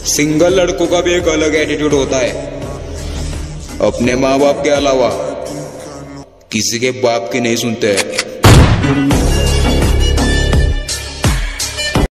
Single लड़कों का भी एक अलग एटीट्यूड होता है। अपने माँ बाप के अलावा किसी के बाप की नहीं सुनते हैं।